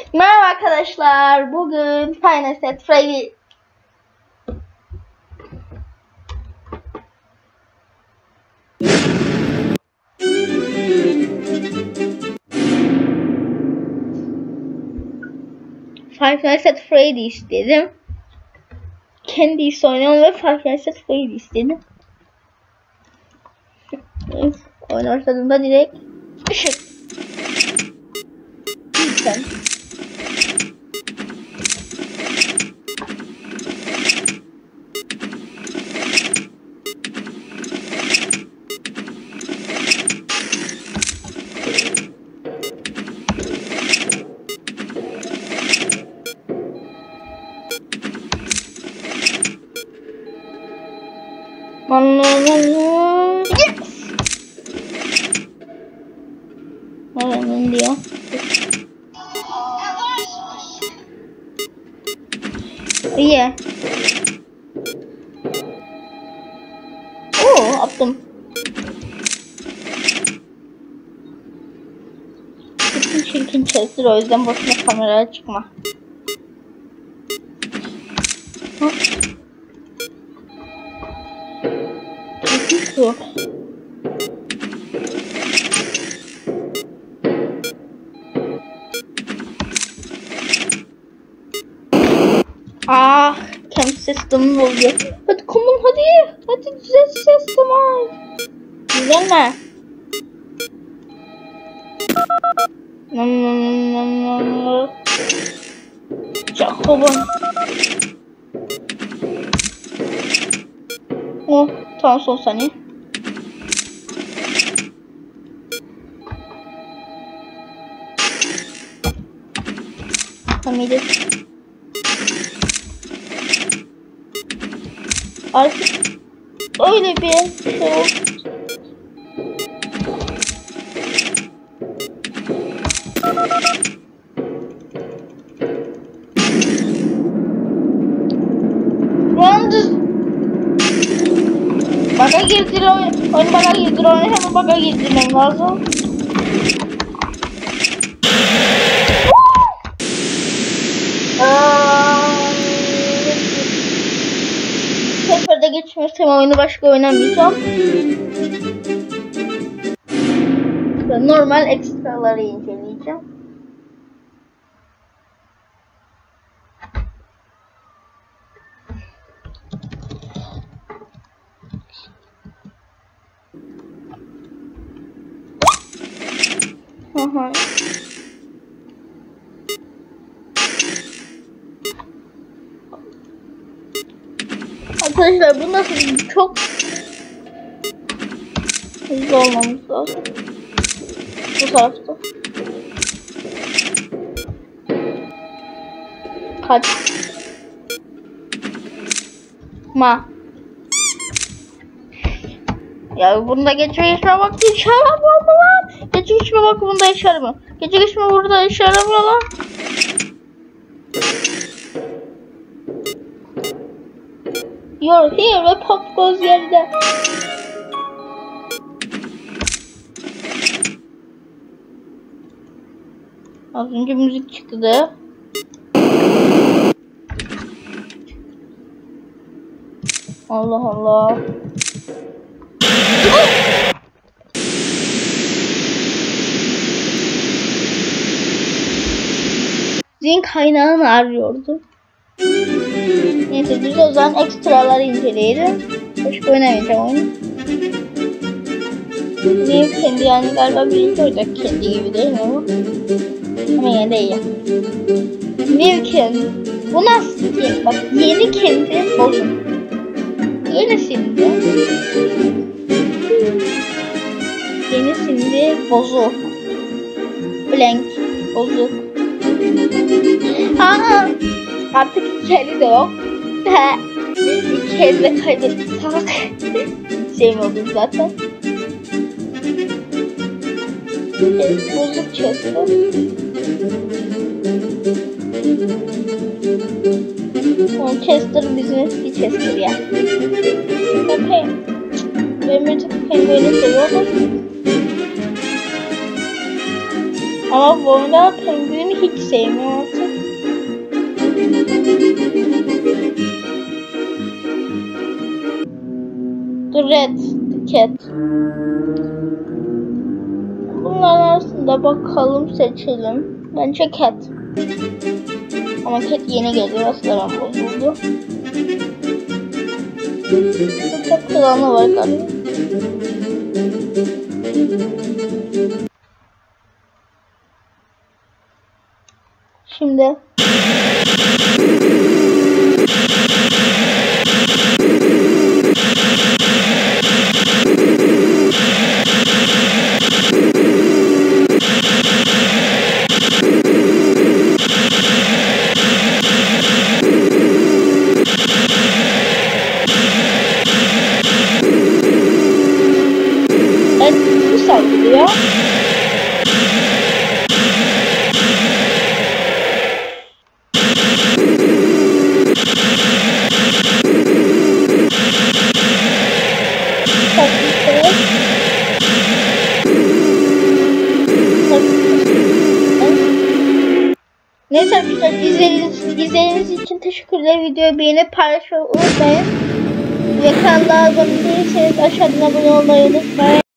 Merhaba arkadaşlar. Bugün Five Nights at Freddy Freddy istedim. Kendisi oynayalım ve Five Nights at Freddy istedim. Oyuna başladığımda direkt ışık. Lütfen. Yes! Ne diyor? İyi. Oo, attım. Çirkin çalışır, o yüzden boşuna kameraya çıkma. Su. Camp system oluyor. Hadi come on, hadi düzelt sistem ay. Düzelme. Jacob'un. Oh, tamam, son saniye. Tamam, iyi. Artık öyle bir şey oldu. Baka girdir oyun baka girdir oyunu hemen baka girdirmem lazım. Seferde geçmezsem oyunu başka oynamayacağım. Normal ekstraları inceleyeceğim. Aha. Arkadaşlar bu nasıl, çok hızlı olmamız lazım. Bu tarafta. Kaç. Ya bunda geçme vakti işe yaramıyor mu lan? Geçme bak bunda işe yaramıyor. Geçme burada işe yaramıyor lan. You're here ve pop goes yerde. Az önce müzik çıktı da. Allah Allah. Zin kaynağını arıyordu. Neyse biz o zaman ekstraları inceleyelim. Başka oynamayacağım oyunu. Benim kendi yani galiba birinci olacak, kendi gibi değil mi bu? Ama yine de iyi. Benim kendi. Bu nasıl diye bak, yeni kendi bozun. Yenisinde bozuk. Blank bozuk. Artık iki eli de yok. İki eli de kaybettik. Salak. Şey mi oldu zaten? Bozuk çözüyor. Chester bizim eski Chester ya. Bakayım. Ben bir tık pengueni seviyorum. Ama bu oyunda pengueni hiç sevmiyorum artık. The Red, The Cat. Bunların arasında bakalım, seçelim. Bence Cat. Ama Cat yeni geliyor, aslında bozuldu. Çok klanı var galiba. Şimdi bu saldırıyor. Neyse arkadaşlar, izlediğiniz için teşekkürler. Videoyu beğenip paylaşmayı unutmayın. Ve kanala abone değilseniz aşağıdan abone olmayı unutmayın.